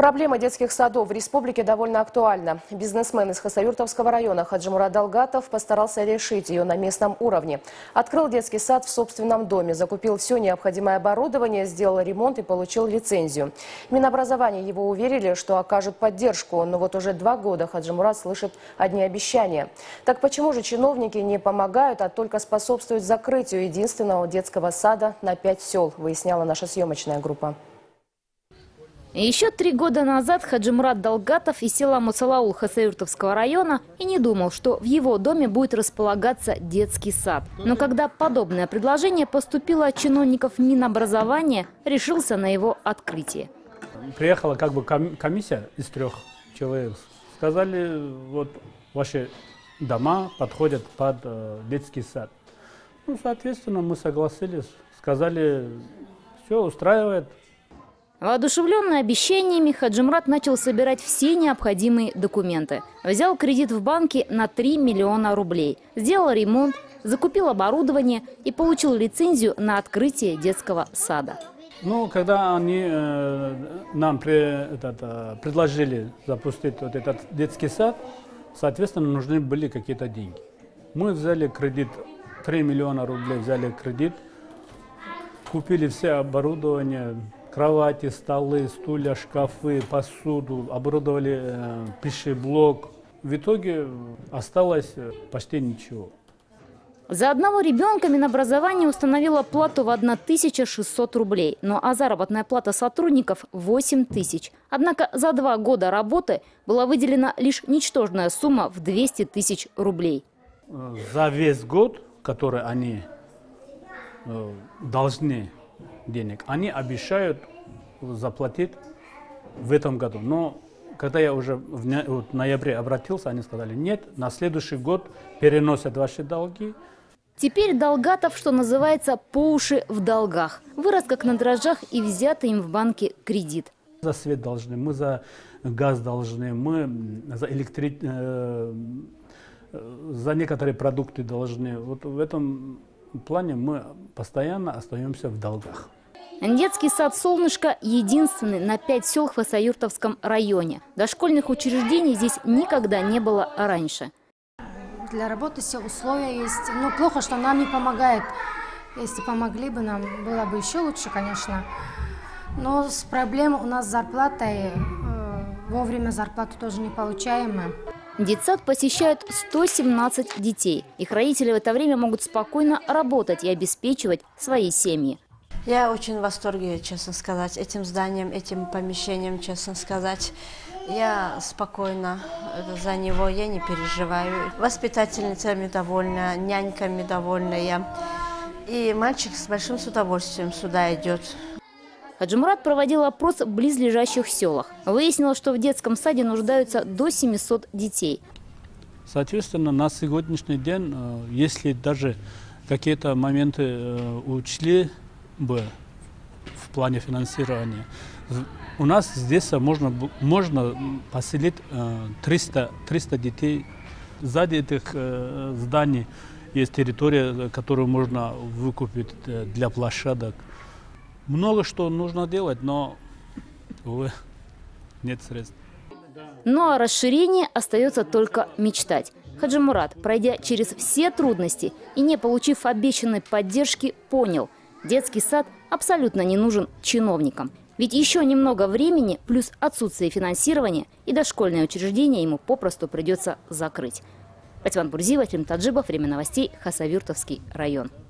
Проблема детских садов в республике довольно актуальна. Бизнесмен из Хасавюртовского района Хаджимурат Далгатов постарался решить ее на местном уровне. Открыл детский сад в собственном доме, закупил все необходимое оборудование, сделал ремонт и получил лицензию. Минобразование его уверили, что окажут поддержку, но вот уже 2 года Хаджимурат слышит одни обещания. Так почему же чиновники не помогают, а только способствуют закрытию единственного детского сада на 5 сел, выясняла наша съемочная группа. Еще 3 года назад Хаджимурат Далгатов из села Мусалаул Хасавюртовского района и не думал, что в его доме будет располагаться детский сад. Но когда подобное предложение поступило от чиновников Минобразования, решился на его открытие. Приехала комиссия из 3 человек. Сказали, вот ваши дома подходят под детский сад. Ну, соответственно, мы согласились. Сказали, все устраивает. Воодушевленный обещаниями, Хаджимурат начал собирать все необходимые документы. Взял кредит в банке на 3 миллиона рублей, сделал ремонт, закупил оборудование и получил лицензию на открытие детского сада. Ну, когда они нам предложили запустить вот этот детский сад, соответственно, нужны были какие-то деньги. Мы взяли кредит, 3 миллиона рублей взяли кредит, купили все оборудование, кровати, столы, стулья, шкафы, посуду, оборудовали пищеблок. В итоге осталось почти ничего. За одного ребенка Минобразование установило плату в 1600 рублей, ну а заработная плата сотрудников – 8 тысяч. Однако за 2 года работы была выделена лишь ничтожная сумма в 200 тысяч рублей. За весь год, который они должны денег, они обещают заплатить в этом году. Но когда я уже в ноябре обратился, они сказали, нет, на следующий год переносят ваши долги. Теперь Далгатов, что называется, по уши в долгах. Вырос как на дрожжах и взятый им в банке кредит. За свет должны, мы за газ должны, мы за за некоторые продукты должны. Вот в этом плане мы постоянно остаемся в долгах. Детский сад «Солнышко» единственный на 5 сел в Хасавюртовском районе. Дошкольных учреждений здесь никогда не было раньше. Для работы все условия есть. Но плохо, что нам не помогает. Если помогли бы нам, было бы еще лучше, конечно. Но с проблемой у нас с зарплатой, вовремя зарплату тоже не получаем. Детсад посещают 117 детей. Их родители в это время могут спокойно работать и обеспечивать свои семьи. Я очень в восторге, честно сказать, этим зданием, этим помещением, честно сказать. Я спокойна за него, я не переживаю. Воспитательницами довольна, няньками довольна я. И мальчик с большим удовольствием сюда идет. Хаджимурат проводил опрос в близлежащих селах. Выяснилось, что в детском саде нуждаются до 700 детей. Соответственно, на сегодняшний день, если даже какие-то моменты учли бы в плане финансирования, у нас здесь можно поселить 300 детей. Сзади этих зданий есть территория, которую можно выкупить для площадок. Много что нужно делать, но, увы, нет средств. Ну а расширение остается только мечтать. Хаджимурат, пройдя через все трудности и не получив обещанной поддержки, понял – детский сад абсолютно не нужен чиновникам. Ведь еще немного времени плюс отсутствие финансирования и дошкольное учреждение ему попросту придется закрыть. Фатима Бурзиева, Фильм Таджибов, Время новостей, Хасавюртовский район.